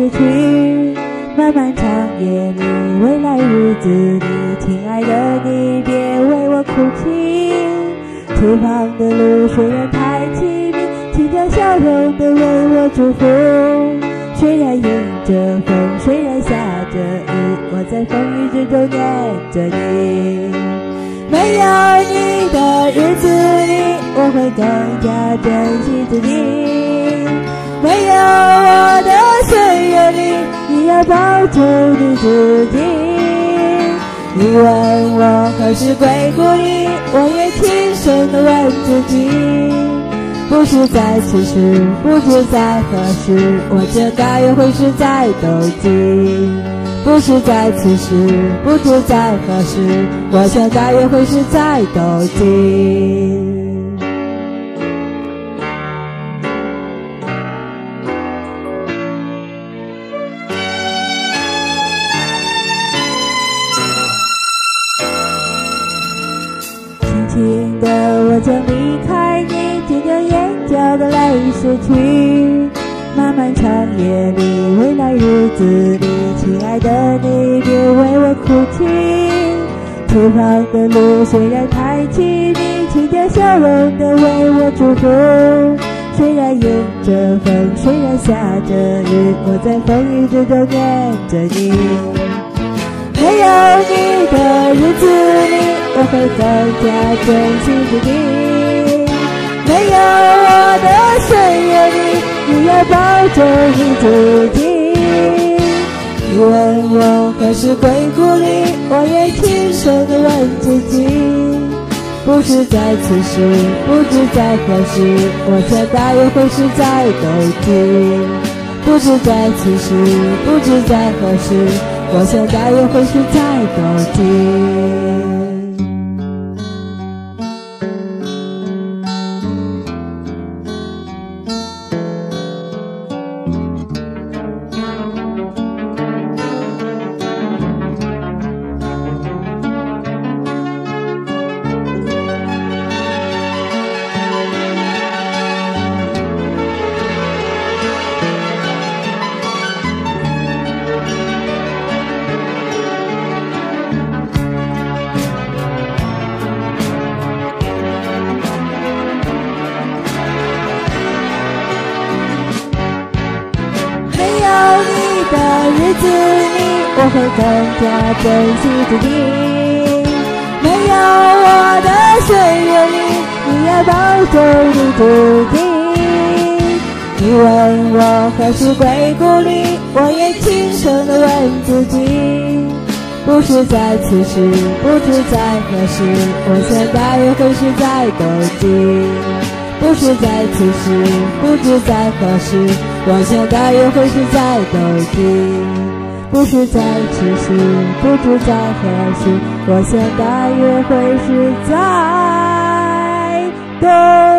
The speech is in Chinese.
逝去。漫漫长夜里，未来日子里，亲爱的你别为我哭泣。前方的路虽然太凄迷，请将笑容的为我祝福。虽然迎着风，虽然下着雨，我在风雨之中念着你。没有你的日子里，我会更加珍惜自己。没有我的岁月里，你要保重你自己。你问我何时归故里，我也轻声地问自己。不是在此时，不知在何时，我这大约会是在斗鸡。不是在此时，不知在何时，我想大约会是在斗鸡。轻轻的我将离开你，渐将眼角的泪拭去。漫漫长夜里，未来日子里，亲爱的你别为我哭泣。前方的路虽然太凄迷，请将笑容的为我祝福。虽然迎着风，虽然下着雨，我在风雨之中念着你。没有你的日子里，我会更加珍惜自己。没有我的岁月里，你要保重你自己。你问我何时归故里，我也轻声地问自己。不是在此时，不知在何时，我想大约会是在斗鸡。不是在此时，不知在何时，我想大约会是在斗鸡。日子里，我会更加珍惜自己。没有我的岁月里，你要保重你自己。你问我何时归故里，我也轻声地问自己。不是在此时，不知在何时，我想大约会是在斗鸡。不是在此时，不知在何时，我想大约会是在斗鸡。不是在此时，不知在何时，我想大约会是在斗